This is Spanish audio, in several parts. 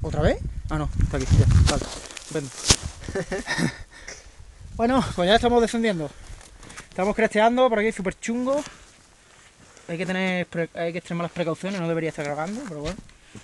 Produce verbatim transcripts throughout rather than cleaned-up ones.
¿Otra vez? Ah, no, está aquí, ya, vale, estupendo. Bueno, pues ya estamos descendiendo. Estamos cresteando, por aquí súper chungo. Hay que tener, hay que extremar las precauciones, no debería estar grabando, pero bueno.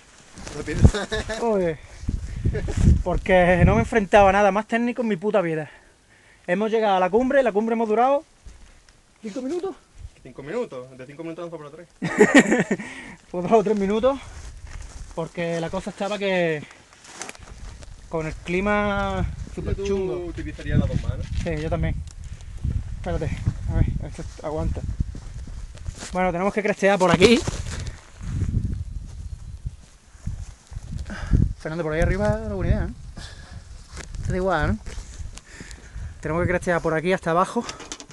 Uy, porque no me he enfrentado a nada más técnico en mi puta vida. Hemos llegado a la cumbre, la cumbre hemos durado ¿cinco minutos? ¿Cinco minutos? De cinco minutos vamos por tres. Pues dos o tres minutos, porque la cosa estaba que con el clima súper ¿Tú chungo. utilizarías las dos manos? Sí, yo también. Espérate, a ver, esto aguanta. Bueno, tenemos que crestear por aquí. Fernando, por ahí arriba no es buena idea, ¿no? Está igual, ¿no? Tenemos que crestear por aquí hasta abajo.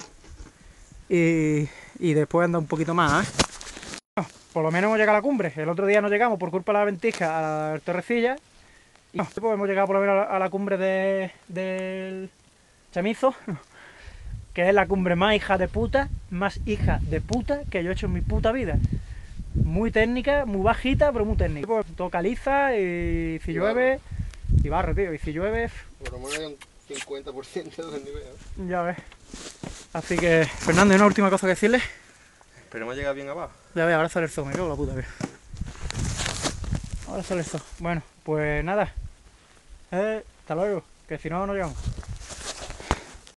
Y, y después andar un poquito más, ¿eh? Bueno, por lo menos hemos llegado a la cumbre. El otro día no llegamos por culpa de la ventisca a la Torrecilla. Y pues hemos llegado por lo menos a la cumbre de, del Chamizo, que es la cumbre más hija de puta, más hija de puta que yo he hecho en mi puta vida. Muy técnica, muy bajita, pero muy técnica. Pues, todo caliza y si llueve, y barro, tío, y si llueve... Por lo menos hay un cincuenta por ciento del nivel, ¿eh? Ya ves. Así que, Fernando, ¿hay una última cosa que decirle? Esperemos llegar bien abajo. Ya ves, ahora sale el zoo, me cago en la puta, tío. Ahora sale el zoo. Bueno, pues nada. Eh, hasta luego, que si no, no llegamos.